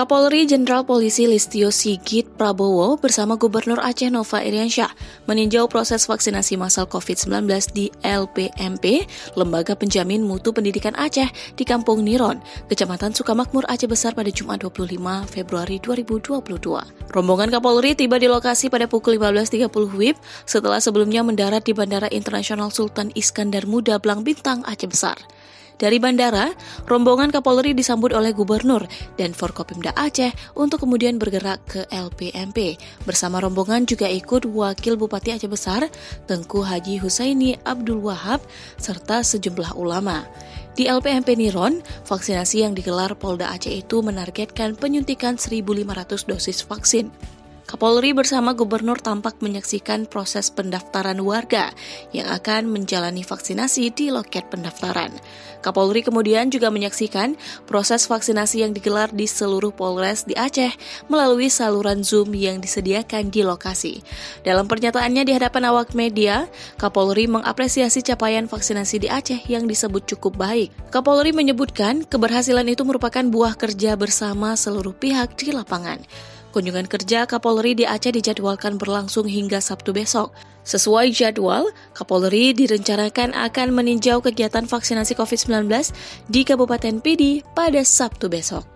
Kapolri Jenderal Polisi Listio Sigit Prabowo bersama Gubernur Aceh Nova Iriansyah meninjau proses vaksinasi massal COVID-19 di LPMP, Lembaga Penjamin Mutu Pendidikan Aceh di Kampung Niron, Kecamatan Sukamakmur, Aceh Besar pada Jumat 25 Februari 2022. Rombongan Kapolri tiba di lokasi pada pukul 15.30 WIB setelah sebelumnya mendarat di Bandara Internasional Sultan Iskandar Muda Blang Bintang, Aceh Besar. Dari bandara, rombongan Kapolri disambut oleh Gubernur dan Forkopimda Aceh untuk kemudian bergerak ke LPMP. Bersama rombongan juga ikut Wakil Bupati Aceh Besar, Tengku Haji Husaini Abdul Wahab, serta sejumlah ulama. Di LPMP Niron, vaksinasi yang digelar Polda Aceh itu menargetkan penyuntikan 1.500 dosis vaksin. Kapolri bersama Gubernur tampak menyaksikan proses pendaftaran warga yang akan menjalani vaksinasi di loket pendaftaran. Kapolri kemudian juga menyaksikan proses vaksinasi yang digelar di seluruh Polres di Aceh melalui saluran Zoom yang disediakan di lokasi. Dalam pernyataannya di hadapan awak media, Kapolri mengapresiasi capaian vaksinasi di Aceh yang disebut cukup baik. Kapolri menyebutkan keberhasilan itu merupakan buah kerja bersama seluruh pihak di lapangan. Kunjungan kerja Kapolri di Aceh dijadwalkan berlangsung hingga Sabtu besok. Sesuai jadwal, Kapolri direncanakan akan meninjau kegiatan vaksinasi COVID-19 di Kabupaten Pidi pada Sabtu besok.